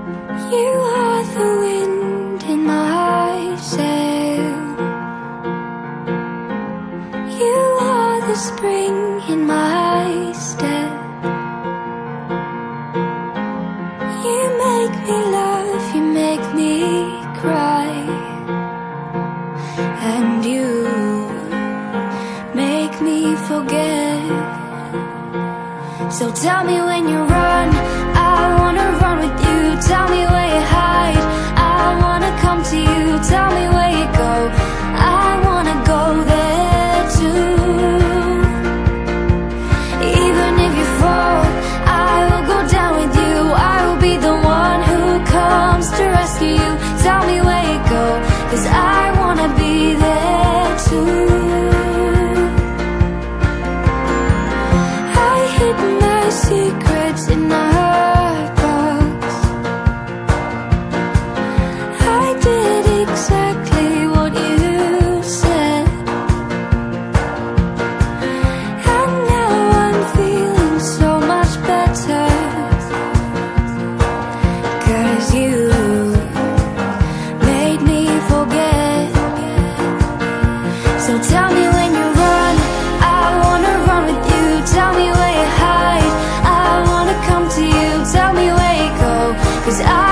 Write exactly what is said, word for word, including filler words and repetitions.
You are the wind in my sail. You are the spring in my step. You make me laugh, you make me cry, and you make me forget. So tell me when you run, I wanna run with you. Tell me where you hide, I wanna come to you. Tell me where you go, I wanna go there too. Even if you fall, I will go down with you. I will be the one who comes to rescue you. Tell me where you go, 'cause I wanna be there too. I hid my secrets in a hurt box. I did exactly what you said, and now I'm feeling so much better, 'cause you made me forget. So tell me when you run, I wanna run with you. Tell me where you hide, I wanna come to you. Tell me where you go, 'cause I